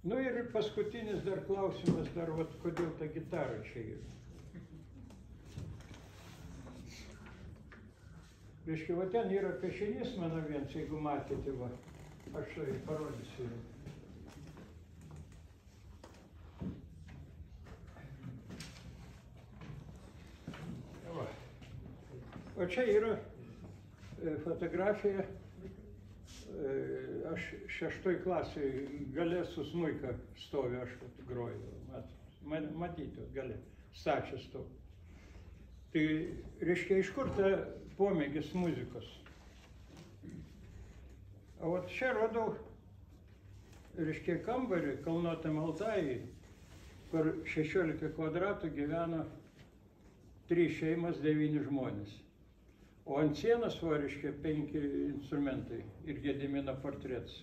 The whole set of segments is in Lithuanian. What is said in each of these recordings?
Nu ir paskutinis dar klausimas, dar vat, kodėl ta gitara čia yra. Reiškia, va ten yra piešinys mano viens, jeigu matėte, va, aš tai parodysiu. Va. O čia yra fotografija, aš 6 klasėje gale su smuika stoviu, aš groju, matyti, gale, stačias stoviu. Tai reiškia, iš kur ta pomėgis muzikos? O vat čia rodau, reiškia, kambarį kalnuotam Altajui, kur 16 kvadratų gyveno 3 šeimos, 9 žmonės. O ant sienos, va, reiškia, 5 instrumentai ir Gedimino portretas.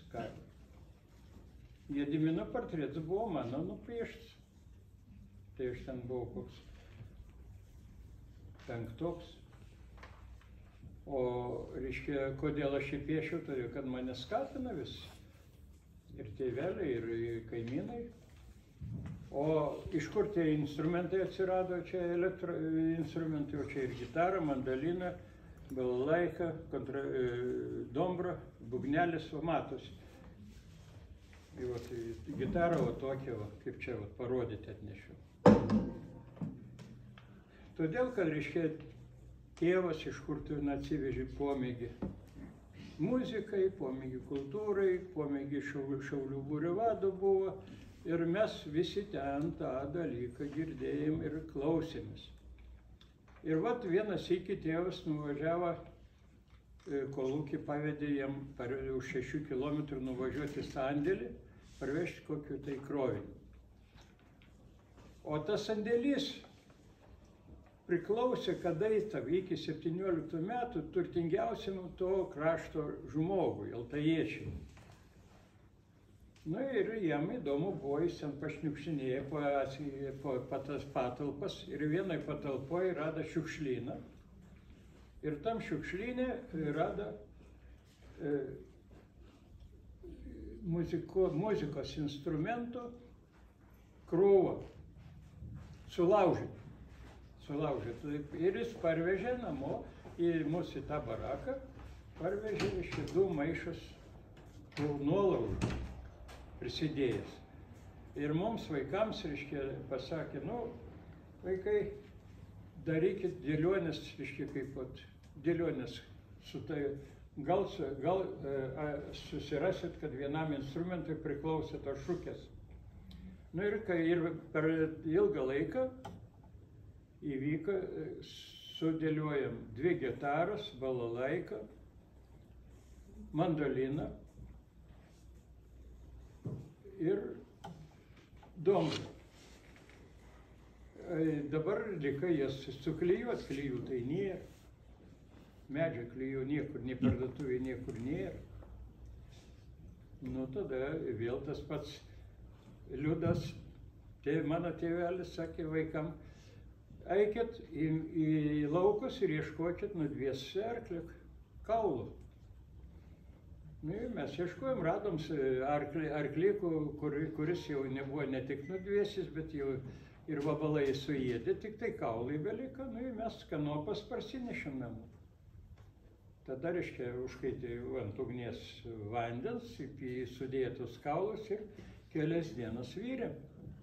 Gedimino portretas buvo mano nupieštas. Tai aš ten buvau koks 5. O, reiškia, kodėl aš jį piešiau, todėl kad mane skatina vis. Ir tėveliai, ir kaimynai. O iš kur tie instrumentai atsirado? Čia instrumentai, o čia ir gitara, mandolina, balalaika, dombra, bugnelis, va, matosi. Ir va, gitara, va, tokia, va, kaip čia va, parodyti atnešiau. Todėl, kad, reiškia, tėvas iš kur tu atsivežė pomėgį muzikai, pomėgį kultūrai, pomėgį Šaulių būrio vado buvo. Ir mes visi ten tą dalyką girdėjom ir klausėmės. Ir vat vienas iki tėvas nuvažiavo, kolūkį pavedė jam už 6 kilometrų nuvažiuoti sandėlį, parvežti kokiu tai krovinį. O tas sandėlys priklausė kadaise iki 17 metų turtingiausiam to krašto žmogui, altajiečiai. Nu ir jam įdomu buvo, jis ten pašniukšinėjo po tas patalpas ir vienai patalpoje rado šiukšlyną. Ir tam šiukšlyne rado muzikos instrumentų krūvą, sulaužytą. Ir jis parvežė namo į mūsų tą baraką, parvežė iš 2 maišus nuolaužų prisidėjęs. Ir mums vaikams, reiškia, pasakė, nu, vaikai, darykit dėlionės, reiškia, kaip dėlionės su tai, gal susirasit, kad vienam instrumentui priklausė tos šukės. Nu ir per ilgą laiką įvyko, sudėliojam 2 gitaras, balalaiką, mandoliną ir dombrą. Dabar reikia jas suklijuot, klijų tai nėra. Medžio klijų niekur, nei parduotuvėje niekur nėra. Nu tada vėl tas pats liudas, mano tėvelis sakė vaikam, eikit į laukus ir ieškokit nudviesti arklį kaulų. Nu, mes ieškojom, radom arklį, kuris jau nebuvo ne tik nudviesis, bet jau ir vabalai suėdė, tik tai kaulai beliko, nu, mes kanopas parsinešėm namo. Tada, reiškia, užkaitė ant ugnies vandens, į sudėtus kaulus ir kelias dienas vyrėm.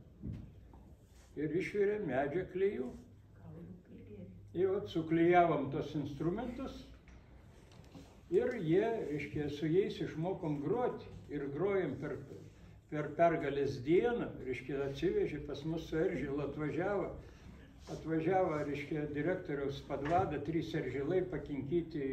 Ir išvirėm medžio klijų. Ir suklijavom tos instrumentus. Ir jie, reiškia, su jais išmokom groti ir grojom per pergalės dieną, reiškia, atsivežė pas mus su Eržilu, atvažiavo, reiškia, direktoriaus padvadą, 3 eržilai pakinkyti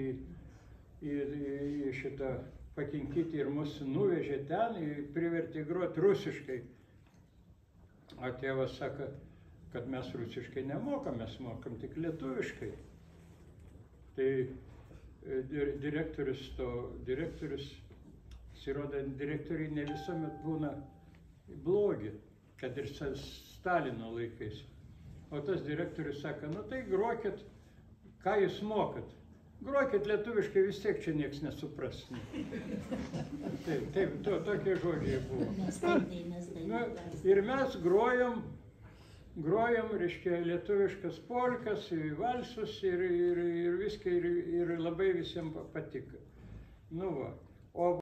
ir mus nuvežė ten, privertė groti rusiškai. O tėvas sako, kad mes rusiškai nemokam, mes mokam tik lietuviškai. Tai direktorius, pasirodo, direktoriai ne visuomet būna blogi, kad ir Stalino laikais. O tas direktorius sako, nu tai grokit, ką jūs mokat. grokit lietuviškai, vis tiek čia nieks nesupras. Taip, tokie žodžiai buvo. Nu, ir mes grojom, reiškia, lietuviškas polkas, valsus ir viską, ir labai visiems patiko. Nu va. O